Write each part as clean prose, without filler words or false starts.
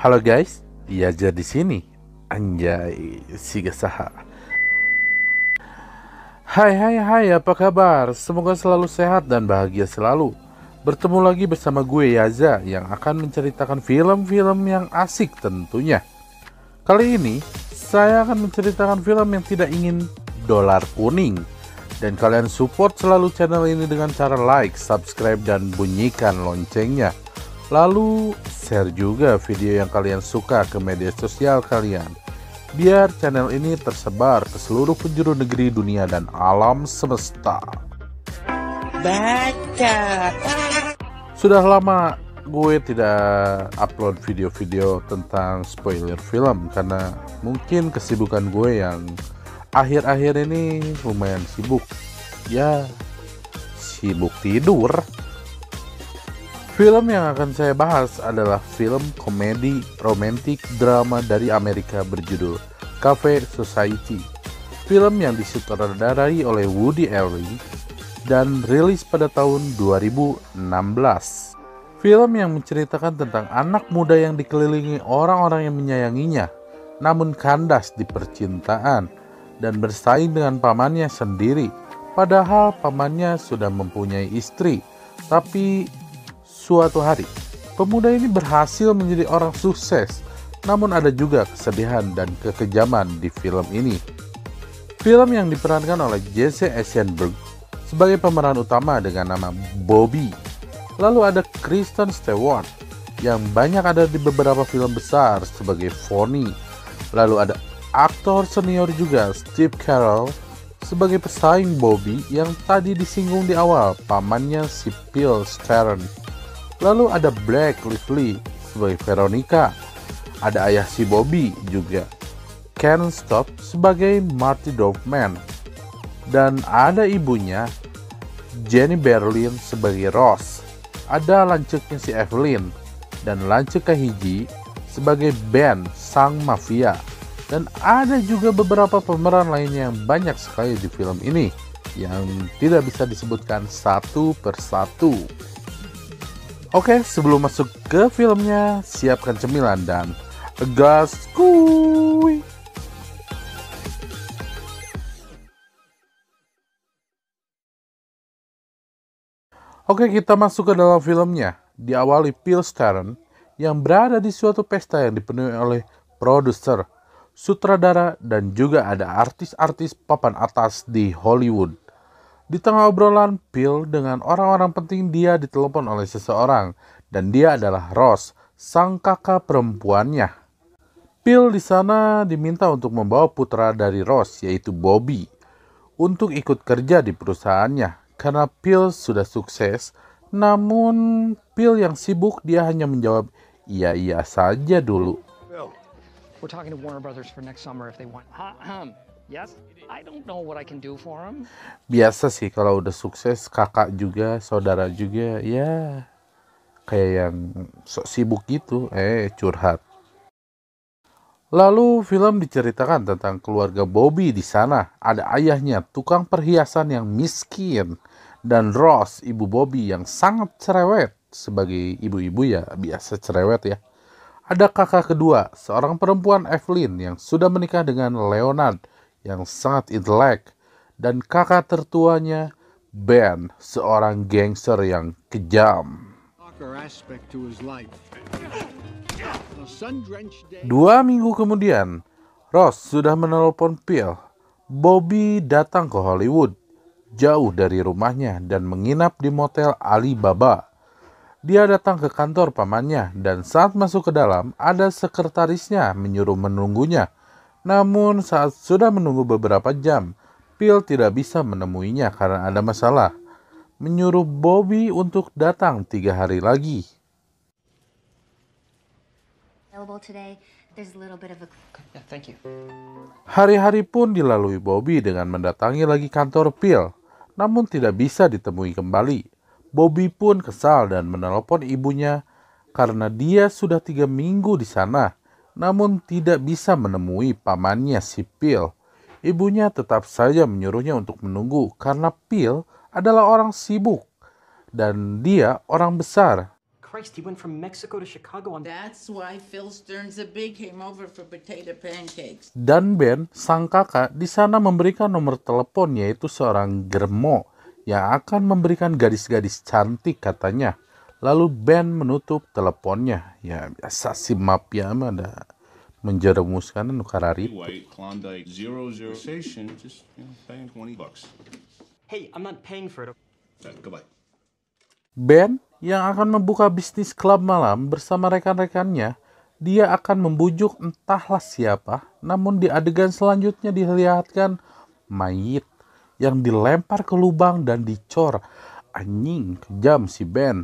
Halo guys, Yaja di sini. Anjay, si Gesaha. Hai, apa kabar? Semoga selalu sehat dan bahagia selalu. Bertemu lagi bersama gue Yaza yang akan menceritakan film-film yang asik tentunya. Kali ini, saya akan menceritakan film yang tidak ingin dolar kuning. Dan kalian support selalu channel ini dengan cara like, subscribe, dan bunyikan loncengnya. Lalu share juga video yang kalian suka ke media sosial kalian, biar channel ini tersebar ke seluruh penjuru negeri, dunia, dan alam semesta. Baca. Sudah lama gue tidak upload video-video tentang spoiler film karena mungkin kesibukan gue yang akhir-akhir ini lumayan sibuk. Ya, sibuk tidur. Film yang akan saya bahas adalah film komedi romantik drama dari Amerika berjudul Cafe Society. Film yang disutradarai oleh Woody Allen dan rilis pada tahun 2016. Film yang menceritakan tentang anak muda yang dikelilingi orang-orang yang menyayanginya, namun kandas di percintaan dan bersaing dengan pamannya sendiri. Padahal pamannya sudah mempunyai istri, tapi suatu hari, pemuda ini berhasil menjadi orang sukses, namun ada juga kesedihan dan kekejaman di film ini. Film yang diperankan oleh Jesse Eisenberg sebagai pemeran utama dengan nama Bobby. Lalu ada Kristen Stewart yang banyak ada di beberapa film besar sebagai Fonny. Lalu ada aktor senior juga Steve Carell sebagai pesaing Bobby yang tadi disinggung di awal, pamannya si Phil Stern. Lalu ada Blake Lively sebagai Veronica, ada ayah si Bobby juga, Ken Stop sebagai Marty Dorfman, dan ada ibunya, Jenny Berlin sebagai Ross, ada lanceknya si Evelyn, dan lancek kahiji sebagai Ben sang mafia, dan ada juga beberapa pemeran lainnya yang banyak sekali di film ini, yang tidak bisa disebutkan satu persatu. Oke, sebelum masuk ke filmnya, siapkan cemilan dan gas kuy. Oke, kita masuk ke dalam filmnya. Diawali Phil Stern yang berada di suatu pesta yang dipenuhi oleh produser, sutradara, dan juga ada artis-artis papan atas di Hollywood. Di tengah obrolan Phil dengan orang-orang penting, dia ditelepon oleh seseorang, dan dia adalah Ross, sang kakak perempuannya. Phil di sana diminta untuk membawa putra dari Ross, yaitu Bobby, untuk ikut kerja di perusahaannya. Karena Phil sudah sukses, namun Phil yang sibuk, dia hanya menjawab iya saja dulu. We're talking to Warner Brothers for next summer if they want. Yes, I don't know what I can do for them. Biasa sih kalau udah sukses, kakak juga, saudara juga, ya kayak yang sok sibuk gitu, curhat. Lalu film diceritakan tentang keluarga Bobby di sana. Ada ayahnya, tukang perhiasan yang miskin, dan Ross, ibu Bobby yang sangat cerewet. Sebagai ibu-ibu ya biasa cerewet ya. Ada kakak kedua, seorang perempuan Evelyn yang sudah menikah dengan Leonard yang sangat intelek, dan kakak tertuanya Ben, seorang gangster yang kejam. 2 minggu kemudian, Ross sudah menelepon Phil. Bobby datang ke Hollywood, jauh dari rumahnya, dan menginap di motel Alibaba. Dia datang ke kantor pamannya, dan saat masuk ke dalam, ada sekretarisnya menyuruh menunggunya. Namun saat sudah menunggu beberapa jam, Phil tidak bisa menemuinya karena ada masalah. Menyuruh Bobby untuk datang 3 hari lagi. Hari-hari pun dilalui Bobby dengan mendatangi lagi kantor Phil, namun tidak bisa ditemui kembali. Bobby pun kesal dan menelepon ibunya karena dia sudah 3 minggu di sana, namun tidak bisa menemui pamannya si Phil. Ibunya tetap saja menyuruhnya untuk menunggu karena Phil adalah orang sibuk dan dia orang besar. Christ, he went from Mexico to Chicago on... That's why Phil Stearns the Big came over for potato pancakes. Dan Ben, sang kakak, di sana memberikan nomor telepon, yaitu seorang germo yang akan memberikan gadis-gadis cantik katanya. Lalu Ben menutup teleponnya. Ya biasa si mafia mah ada menjerumuskan nukarari. White Klondike 00 station, just paying $20. Hey, I'm not paying for it. Goodbye. Ben yang akan membuka bisnis klub malam bersama rekan-rekannya, dia akan membujuk entahlah siapa, namun di adegan selanjutnya dilihatkan mayit yang dilempar ke lubang dan dicor. Anjing, kejam si Ben.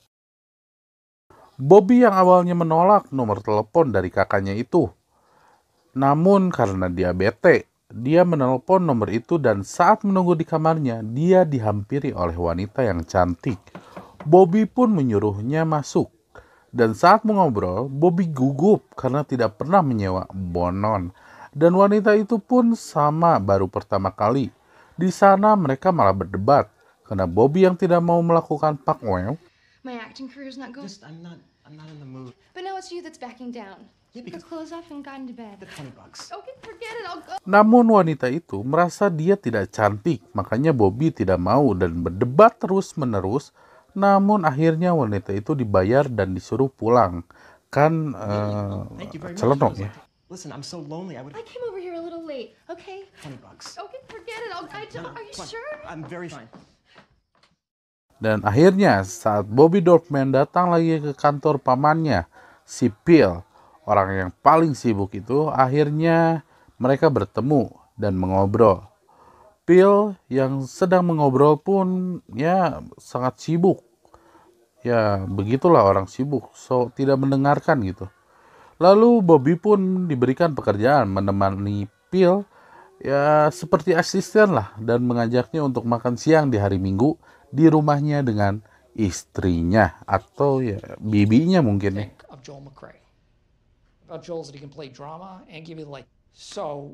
Bobby yang awalnya menolak nomor telepon dari kakaknya itu. Namun karena dia bete, dia menelpon nomor itu dan saat menunggu di kamarnya, dia dihampiri oleh wanita yang cantik. Bobby pun menyuruhnya masuk. Dan saat mengobrol, Bobby gugup karena tidak pernah menyewa bonon. Dan wanita itu pun sama baru pertama kali. Di sana mereka malah berdebat karena Bobby yang tidak mau melakukan pakwew. My acting career's not going. I'm not in the mood. But now it's you that's backing down. Yeah, Put because clothes off and got into bed. the $20. Okay, forget it. I'll go. Namun wanita itu merasa dia tidak cantik, makanya Bobby tidak mau dan berdebat terus-menerus. Namun akhirnya wanita itu dibayar dan disuruh pulang. Kan Thank you very much. celenok ya. Listen, I'm so lonely. I came over here a little late. Okay. $20. Okay, forget it. Are you Fine. sure? I'm very fine. Dan akhirnya saat Bobby Dorfman datang lagi ke kantor pamannya, si Phil, orang yang paling sibuk itu, akhirnya mereka bertemu dan mengobrol. Phil yang sedang mengobrol pun ya sangat sibuk. Ya begitulah orang sibuk, so tidak mendengarkan gitu. Lalu Bobby pun diberikan pekerjaan menemani Phil ya seperti asisten lah dan mengajaknya untuk makan siang di hari Minggu di rumahnya dengan istrinya atau ya bibinya mungkin ya. Of Joel McRae. About Joel's that he can play drama and give you like so.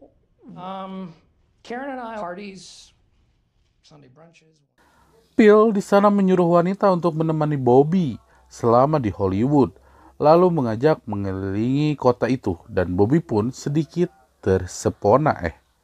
Karen and I parties, Sunday brunches. Phil di sana menyuruh wanita untuk menemani Bobby selama di Hollywood, lalu mengajak mengelilingi kota itu dan Bobby pun sedikit terpesona.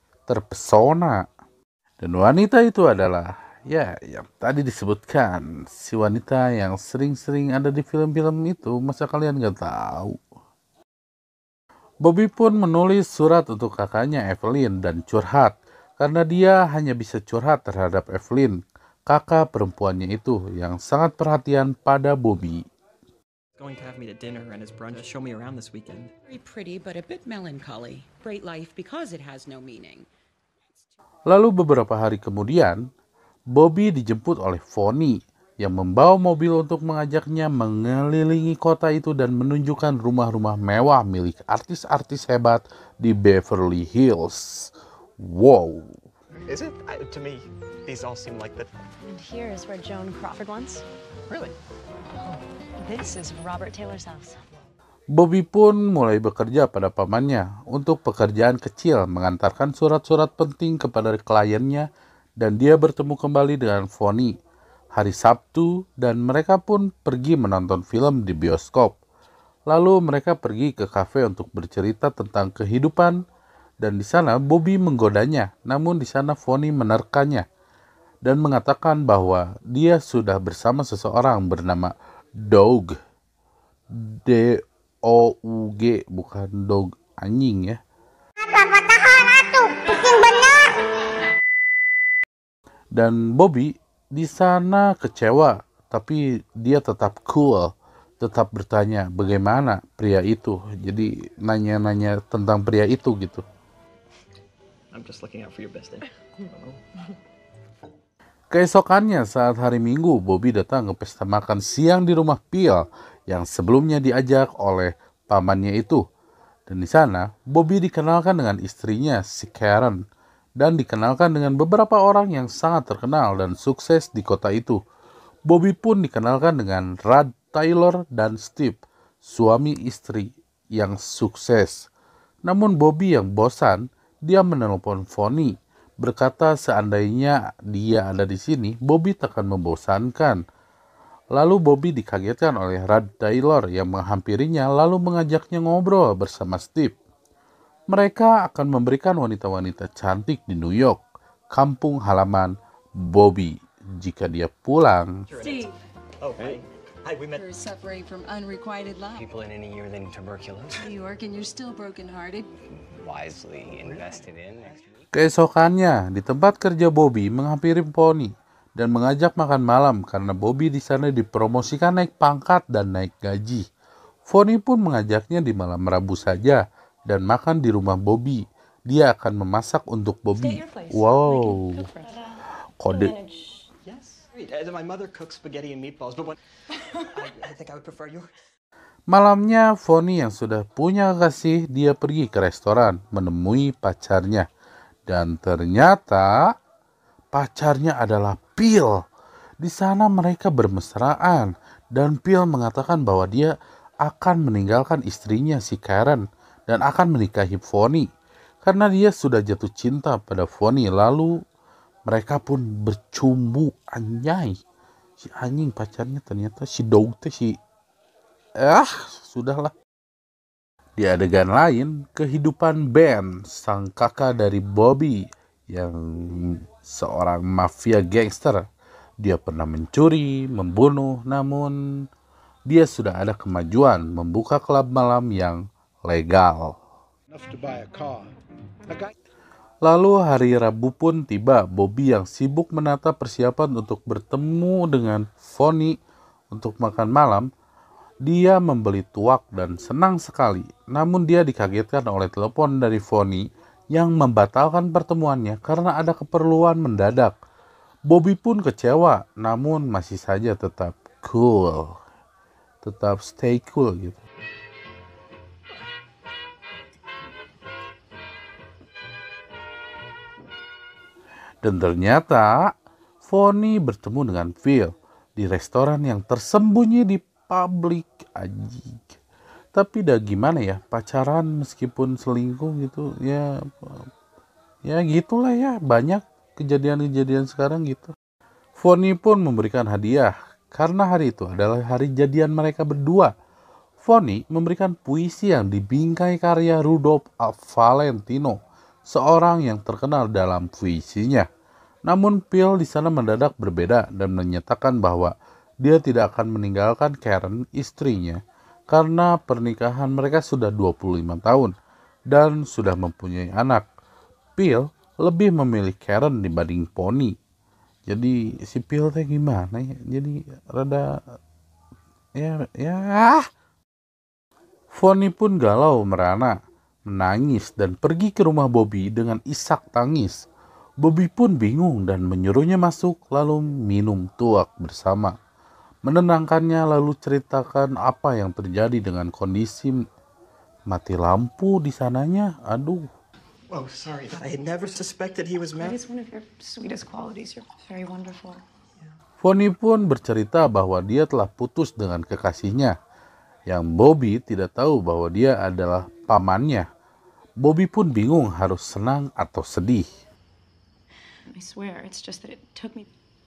Dan wanita itu adalah ya yang tadi disebutkan, si wanita yang sering-sering ada di film-film itu, masa kalian gak tahu? Bobby pun menulis surat untuk kakaknya Evelyn dan curhat, karena dia hanya bisa curhat terhadap Evelyn, kakak perempuannya itu yang sangat perhatian pada Bobby. Going to have me to dinner and his brunch. Show me around this weekend. Very pretty, but a bit melancholy. Great life because it has no meaning. Lalu beberapa hari kemudian, Bobby dijemput oleh Fonny yang membawa mobil untuk mengajaknya mengelilingi kota itu dan menunjukkan rumah-rumah mewah milik artis-artis hebat di Beverly Hills. Wow. Is it? To me, these all seem like the... And here is where Joan Crawford once. Really? This is Robert Taylor's house. Bobby pun mulai bekerja pada pamannya untuk pekerjaan kecil, mengantarkan surat-surat penting kepada kliennya, dan dia bertemu kembali dengan Fonny hari Sabtu dan mereka pun pergi menonton film di bioskop. Lalu mereka pergi ke kafe untuk bercerita tentang kehidupan dan di sana Bobby menggodanya, namun di sana Fonny menerkanya dan mengatakan bahwa dia sudah bersama seseorang bernama Doug. D-O-U-G, bukan dog anjing ya. Dan Bobby di sana kecewa, tapi dia tetap cool, tetap bertanya bagaimana pria itu. Jadi nanya-nanya tentang pria itu gitu. I'm just looking out for your best interest. Keesokannya saat hari Minggu, Bobby datang ke pesta makan siang di rumah Phil yang sebelumnya diajak oleh pamannya itu. Dan di sana, Bobby dikenalkan dengan istrinya, si Karen, dan dikenalkan dengan beberapa orang yang sangat terkenal dan sukses di kota itu. Bobby pun dikenalkan dengan Rod Taylor dan Steve, suami istri yang sukses. Namun Bobby yang bosan, dia menelpon Fonny, berkata seandainya dia ada di sini, Bobby takkan membosankan. Lalu Bobby dikagetkan oleh Rod Taylor yang menghampirinya lalu mengajaknya ngobrol bersama Steve. Mereka akan memberikan wanita-wanita cantik di New York, kampung halaman Bobby, jika dia pulang. Steve. Oh, hey. Hi, we met. You're suffering from unrequited love. People in any year than tuberculosis. New York, and you're still brokenhearted. Wisely invested in next week. Keesokannya, di tempat kerja Bobby menghampiri Fonny dan mengajak makan malam karena Bobby di sana dipromosikan naik pangkat dan naik gaji. Fonny pun mengajaknya di malam Rabu saja dan makan di rumah Bobby. Dia akan memasak untuk Bobby. Wow. Kode. Yes. My mother cooks spaghetti and meatballs, but I think I would prefer yours. Malamnya, Fonny yang sudah punya kekasih, dia pergi ke restoran menemui pacarnya. Dan ternyata pacarnya adalah Phil. Di sana mereka bermesraan dan Phil mengatakan bahwa dia akan meninggalkan istrinya si Karen dan akan menikahi Fonny karena dia sudah jatuh cinta pada Fonny. Lalu mereka pun bercumbu. Anjay, si anjing pacarnya ternyata si Daute si sudahlah. Di adegan lain, kehidupan Ben, sang kakak dari Bobby yang seorang mafia gangster. Dia pernah mencuri, membunuh, namun dia sudah ada kemajuan membuka klub malam yang legal. Lalu hari Rabu pun tiba. Bobby yang sibuk menata persiapan untuk bertemu dengan Fonny untuk makan malam. Dia membeli tuak dan senang sekali. Namun dia dikagetkan oleh telepon dari Fonny yang membatalkan pertemuannya karena ada keperluan mendadak. Bobby pun kecewa, namun masih saja tetap cool. Tetap stay cool gitu. Dan ternyata Fonny bertemu dengan Phil di restoran yang tersembunyi di publik. Ajik. Tapi dah gimana ya, pacaran meskipun selingkuh gitu ya gitulah ya, banyak kejadian-kejadian sekarang gitu. Fonny pun memberikan hadiah karena hari itu adalah hari jadian mereka berdua. Fonny memberikan puisi yang dibingkai karya Rudolph Valentino, seorang yang terkenal dalam puisinya. Namun Phil di sana mendadak berbeda dan menyatakan bahwa dia tidak akan meninggalkan Karen, istrinya, karena pernikahan mereka sudah 25 tahun dan sudah mempunyai anak. Phil lebih memilih Karen dibanding Fonny. Jadi si Phil teh gimana ya? Jadi rada Fonny pun galau merana, menangis dan pergi ke rumah Bobby dengan isak tangis. Bobby pun bingung dan menyuruhnya masuk lalu minum tuak bersama. Menenangkannya lalu ceritakan apa yang terjadi dengan kondisi mati lampu di sananya. Aduh. Oh, sorry. I never suspected he was married. That is one of your sweetest qualities. You're very wonderful. Fonny pun bercerita bahwa dia telah putus dengan kekasihnya, yang Bobby tidak tahu bahwa dia adalah pamannya. Bobby pun bingung harus senang atau sedih. I swear, it's just that it took me.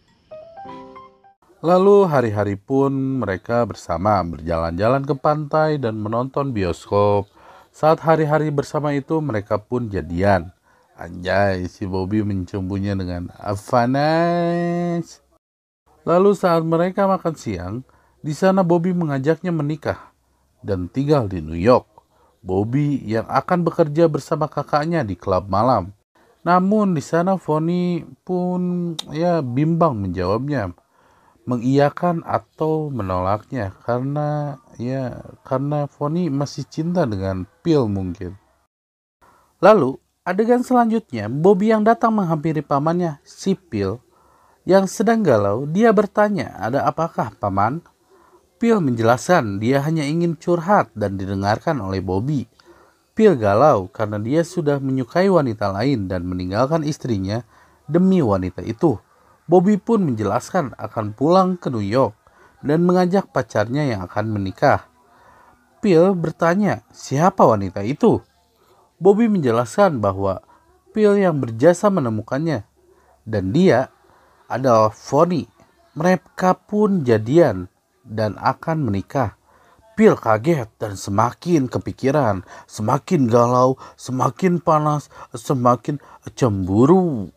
Lalu hari-hari pun mereka bersama berjalan-jalan ke pantai dan menonton bioskop. Saat hari-hari bersama itu mereka pun jadian. Anjay, si Bobby mencumbunya dengan Avanas. Lalu saat mereka makan siang, di sana Bobby mengajaknya menikah dan tinggal di New York. Bobby yang akan bekerja bersama kakaknya di klub malam. Namun di sana Fonny pun bimbang menjawabnya, mengiyakan atau menolaknya karena Fonny masih cinta dengan Phil mungkin. Lalu adegan selanjutnya Bobby yang datang menghampiri pamannya si Phil yang sedang galau. Dia bertanya, "Ada apakah paman?" Phil menjelaskan dia hanya ingin curhat dan didengarkan oleh Bobby. Phil galau karena dia sudah menyukai wanita lain dan meninggalkan istrinya demi wanita itu. Bobby pun menjelaskan akan pulang ke New York dan mengajak pacarnya yang akan menikah. Phil bertanya, siapa wanita itu? Bobby menjelaskan bahwa Phil yang berjasa menemukannya dan dia adalah Fonny. Mereka pun jadian dan akan menikah. Phil kaget dan semakin kepikiran, semakin galau, semakin panas, semakin cemburu.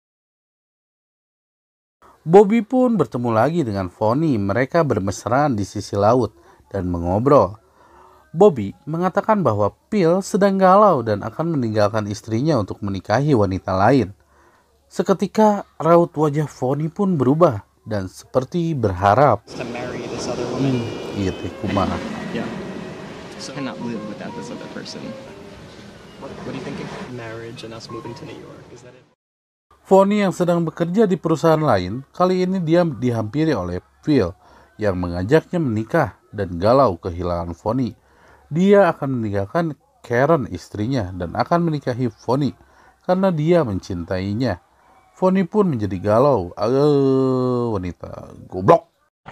Bobby pun bertemu lagi dengan Fonny. Mereka bermesraan di sisi laut dan mengobrol. Bobby mengatakan bahwa Phil sedang galau dan akan meninggalkan istrinya untuk menikahi wanita lain. Seketika raut wajah Fonny pun berubah dan seperti berharap. To marry this other woman. Gitu, kumaha. Yeah. So I cannot live without this other person. What are you thinking? Marriage and us moving to New York. Is that it? Fonny yang sedang bekerja di perusahaan lain, kali ini dia dihampiri oleh Phil yang mengajaknya menikah dan galau kehilangan Fonny. Dia akan meninggalkan Karen istrinya dan akan menikahi Fonny karena dia mencintainya. Fonny pun menjadi galau. Wanita goblok.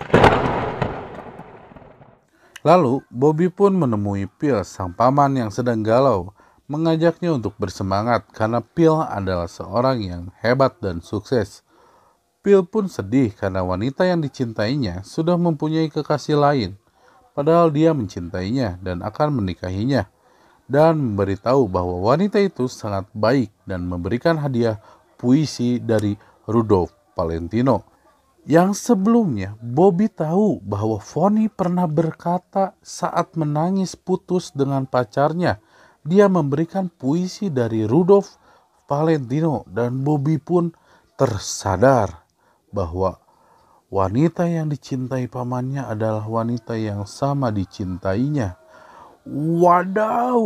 Lalu Bobby pun menemui Phil, sang paman yang sedang galau, mengajaknya untuk bersemangat karena Phil adalah seorang yang hebat dan sukses. Phil pun sedih karena wanita yang dicintainya sudah mempunyai kekasih lain, padahal dia mencintainya dan akan menikahinya, dan memberitahu bahwa wanita itu sangat baik dan memberikan hadiah puisi dari Rudolph Valentino. Yang sebelumnya Bobby tahu bahwa Fonny pernah berkata saat menangis putus dengan pacarnya, dia memberikan puisi dari Rudolph Valentino, dan Bobby pun tersadar bahwa wanita yang dicintai pamannya adalah wanita yang sama dicintainya. Wadaw!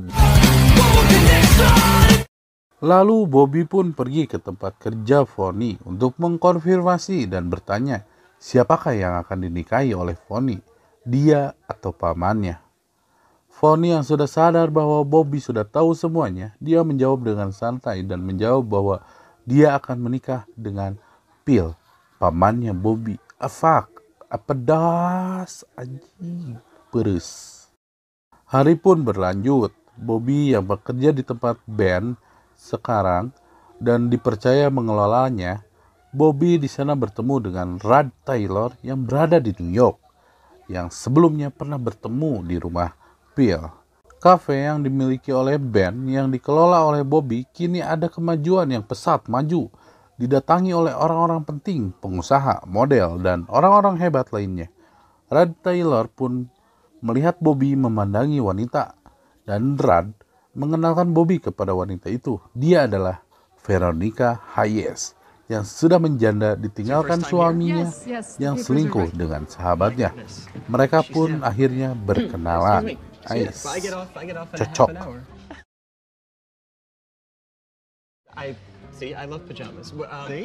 Lalu Bobby pun pergi ke tempat kerja Fonny untuk mengkonfirmasi dan bertanya siapakah yang akan dinikahi oleh Fonny, dia atau pamannya. Fonny yang sudah sadar bahwa Bobby sudah tahu semuanya, dia menjawab dengan santai dan menjawab bahwa dia akan menikah dengan Phil, pamannya Bobby. Pedas, anjing, peres. Hari pun berlanjut. Bobby yang bekerja di tempat band sekarang dan dipercaya mengelolanya, Bobby di sana bertemu dengan Rod Taylor yang berada di New York, yang sebelumnya pernah bertemu di rumah Phil. Kafe yang dimiliki oleh band yang dikelola oleh Bobby kini ada kemajuan yang pesat maju, didatangi oleh orang-orang penting, pengusaha, model, dan orang-orang hebat lainnya. Rod Taylor pun melihat Bobby memandangi wanita, dan Rod mengenalkan Bobby kepada wanita itu. Dia adalah Veronica Hayes yang sudah menjanda ditinggalkan suaminya yang selingkuh dengan sahabatnya. Mereka pun akhirnya berkenalan. Ais, cocok. I love pajamas.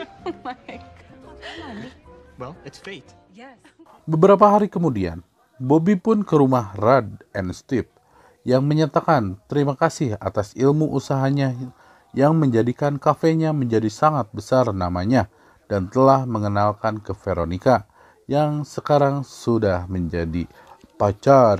Well, it's fate. Beberapa hari kemudian, Bobby pun ke rumah Rod and Steve yang menyatakan terima kasih atas ilmu usahanya yang menjadikan kafenya menjadi sangat besar namanya dan telah mengenalkan ke Veronica yang sekarang sudah menjadi pacar.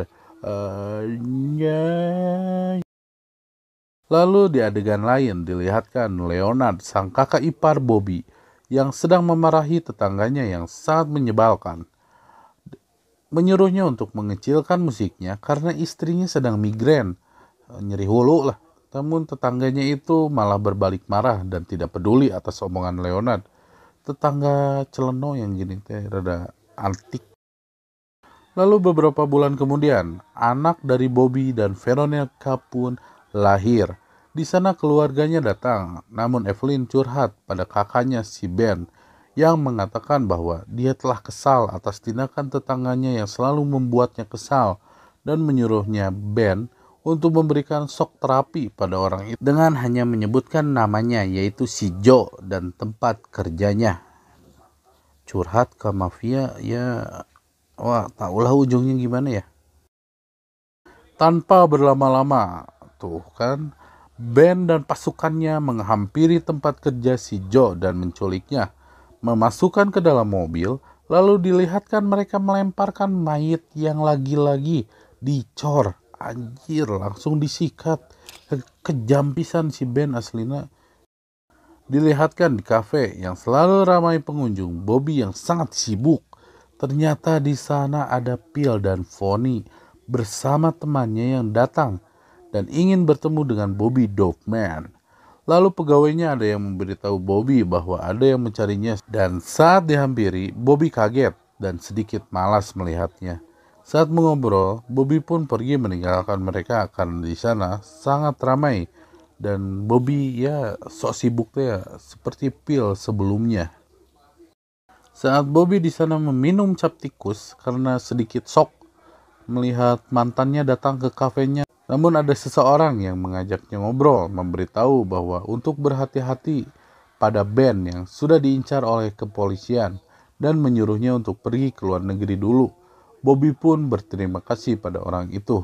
Lalu di adegan lain dilihatkan Leonard, sang kakak ipar Bobby, yang sedang memarahi tetangganya yang sangat menyebalkan. Menyuruhnya untuk mengecilkan musiknya karena istrinya sedang migrain, nyeri hulu lah. Namun tetangganya itu malah berbalik marah dan tidak peduli atas omongan Leonard. Tetangga celeno yang gini teh rada antik. Lalu beberapa bulan kemudian, anak dari Bobby dan Veronica pun lahir. Di sana keluarganya datang, namun Evelyn curhat pada kakaknya si Ben yang mengatakan bahwa dia telah kesal atas tindakan tetangganya yang selalu membuatnya kesal dan menyuruhnya Ben untuk memberikan shock terapi pada orang itu dengan hanya menyebutkan namanya, yaitu si Joe dan tempat kerjanya. Curhat ke mafia ya. Wah, tahulah ujungnya gimana ya. Tanpa berlama-lama, tuh kan, Ben dan pasukannya menghampiri tempat kerja si Joe dan menculiknya, memasukkan ke dalam mobil, lalu dilihatkan mereka melemparkan mayat yang lagi-lagi dicor. Anjir, langsung disikat. Kejam pisan si Ben aslina. Dilihatkan di kafe yang selalu ramai pengunjung, Bobby yang sangat sibuk Ternyata di sana ada Phil dan Fonny bersama temannya yang datang dan ingin bertemu dengan Bobby Doberman. Lalu pegawainya ada yang memberitahu Bobby bahwa ada yang mencarinya, dan saat dihampiri, Bobby kaget dan sedikit malas melihatnya. Saat mengobrol, Bobby pun pergi meninggalkan mereka karena di sana sangat ramai dan Bobby ya sok sibuknya seperti Phil sebelumnya. Saat Bobby di sana meminum cap tikus karena sedikit shock melihat mantannya datang ke kafenya, namun ada seseorang yang mengajaknya ngobrol, memberitahu bahwa untuk berhati-hati pada Ben yang sudah diincar oleh kepolisian dan menyuruhnya untuk pergi ke luar negeri dulu. Bobby pun berterima kasih pada orang itu.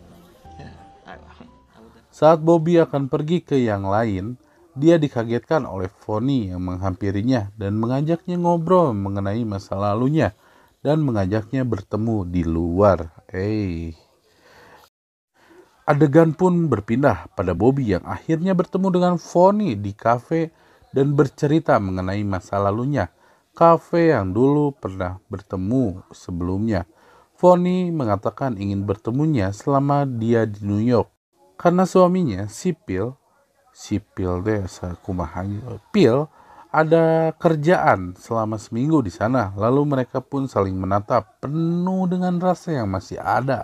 Saat Bobby akan pergi ke yang lain, dia dikagetkan oleh Fonny yang menghampirinya dan mengajaknya ngobrol mengenai masa lalunya dan mengajaknya bertemu di luar. Adegan pun berpindah pada Bobby yang akhirnya bertemu dengan Fonny di kafe dan bercerita mengenai masa lalunya, kafe yang dulu pernah bertemu sebelumnya. Fonny mengatakan ingin bertemunya selama dia di New York karena suaminya Phil ada kerjaan selama seminggu di sana. Lalu mereka pun saling menatap penuh dengan rasa yang masih ada.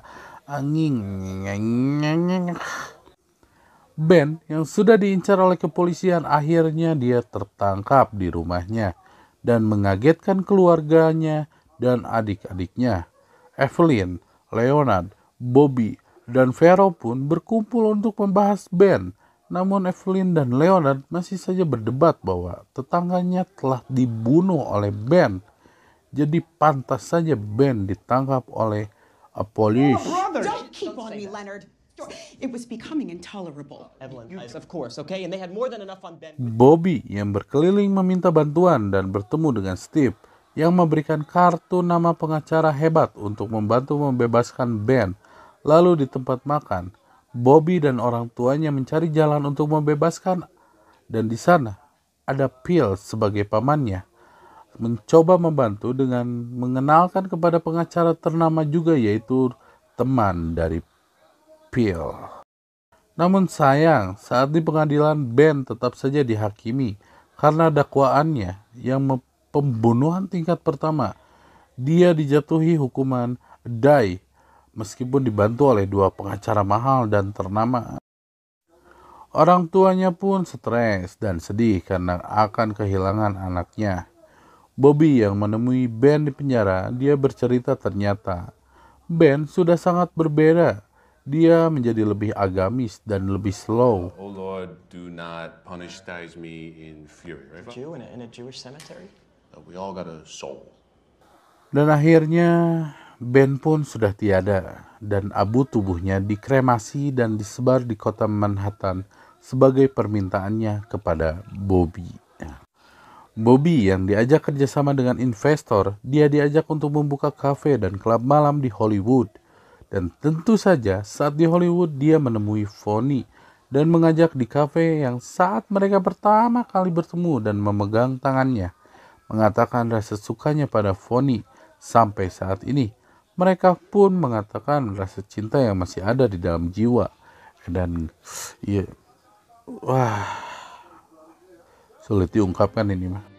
Ben yang sudah diincar oleh kepolisian, akhirnya dia tertangkap di rumahnya dan mengagetkan keluarganya dan adik-adiknya. Evelyn, Leonard, Bobby, dan Vero pun berkumpul untuk membahas Ben. Namun Evelyn dan Leonard masih saja berdebat bahwa tetangganya telah dibunuh oleh Ben. Jadi pantas saja Ben ditangkap oleh polisi. Don't keep on me, Leonard. It was becoming intolerable. Evelyn, of course, okay? And they had more than enough on Ben. Bobby yang berkeliling meminta bantuan dan bertemu dengan Steve yang memberikan kartu nama pengacara hebat untuk membantu membebaskan Ben. Lalu di tempat makan, Bobby dan orang tuanya mencari jalan untuk membebaskan, dan di sana ada Phil sebagai pamannya mencoba membantu dengan mengenalkan kepada pengacara ternama juga, yaitu teman dari Phil. Namun sayang, saat di pengadilan Ben tetap saja dihakimi karena dakwaannya yang pembunuhan tingkat pertama. Dia dijatuhi hukuman die meskipun dibantu oleh 2 pengacara mahal dan ternama. Orang tuanya pun stres dan sedih karena akan kehilangan anaknya. Bobby yang menemui Ben di penjara, dia bercerita ternyata Ben sudah sangat berbeda. Dia menjadi lebih agamis dan lebih slow. Oh Lord, do not punish me in fury, right? Jew in a Jewish cemetery? We all got a soul. Dan akhirnya Ben pun sudah tiada dan abu tubuhnya dikremasi dan disebar di kota Manhattan sebagai permintaannya kepada Bobby. Bobby yang diajak kerjasama dengan investor, dia diajak untuk membuka kafe dan klub malam di Hollywood. Dan tentu saja saat di Hollywood dia menemui Fonny dan mengajak di kafe yang saat mereka pertama kali bertemu dan memegang tangannya. Mengatakan rasa sukanya pada Fonny sampai saat ini. Mereka pun mengatakan rasa cinta yang masih ada di dalam jiwa. Dan ya, wah, sulit diungkapkan ini mah.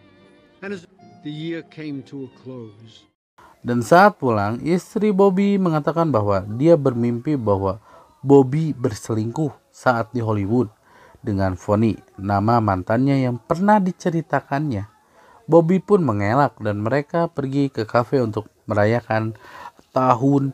Dan saat pulang, istri Bobby mengatakan bahwa dia bermimpi bahwa Bobby berselingkuh saat di Hollywood dengan Fonny, nama mantannya yang pernah diceritakannya. Bobby pun mengelak dan mereka pergi ke kafe untuk merayakan tahun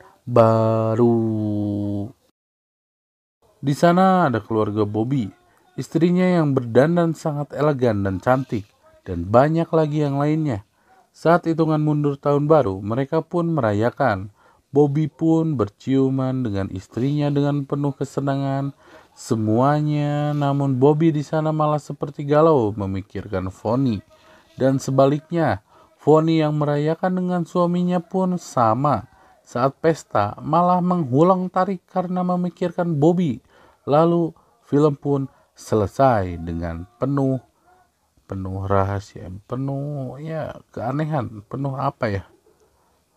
baru. Di sana ada keluarga Bobby, istrinya yang berdandan sangat elegan dan cantik, dan banyak lagi yang lainnya. Saat hitungan mundur tahun baru, mereka pun merayakan. Bobby pun berciuman dengan istrinya dengan penuh kesenangan semuanya. Namun Bobby di sana malah seperti galau memikirkan Fonny. Dan sebaliknya, Fonny yang merayakan dengan suaminya pun sama. Saat pesta malah menghulang tarik karena memikirkan Bobby. Lalu film pun selesai dengan penuh rahasia, penuh ya keanehan, penuh apa ya?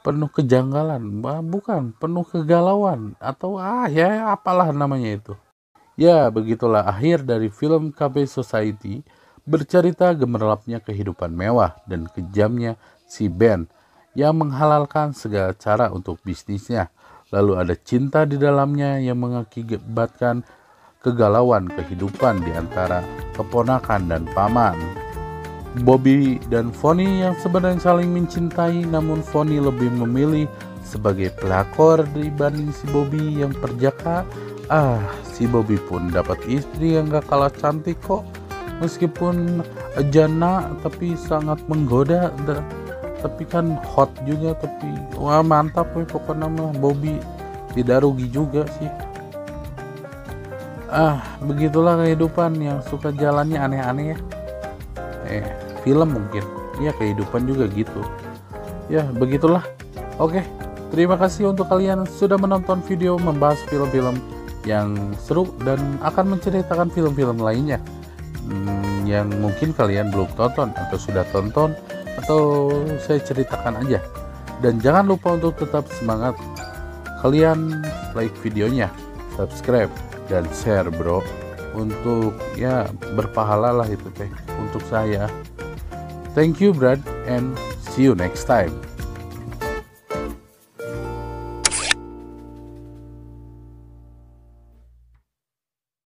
penuh kejanggalan, bukan, penuh kegalauan, atau ya apalah namanya itu. Ya, begitulah akhir dari film Cafe Society, bercerita gemerlapnya kehidupan mewah dan kejamnya si Ben yang menghalalkan segala cara untuk bisnisnya. Lalu ada cinta di dalamnya yang mengakibatkan kegalauan kehidupan di antara keponakan dan paman. Bobby dan Fonny yang sebenarnya saling mencintai, namun Fonny lebih memilih sebagai pelakor dibanding si Bobby yang perjaka. Si Bobby pun dapat istri yang gak kalah cantik kok, meskipun jana tapi sangat menggoda. Tapi kan hot juga, tapi wah mantap pokoknya mah Bobby, tidak rugi juga sih. Begitulah kehidupan yang suka jalannya aneh-aneh ya. Film mungkin, ya kehidupan juga gitu. Ya begitulah. Oke, terima kasih untuk kalian sudah menonton video membahas film-film yang seru dan akan menceritakan film-film lainnya yang mungkin kalian belum tonton atau sudah tonton, atau saya ceritakan aja. Dan jangan lupa untuk tetap semangat, kalian like videonya, subscribe dan share bro, untuk ya berpahala lah itu teh untuk saya. Thank you Brad, and see you next time.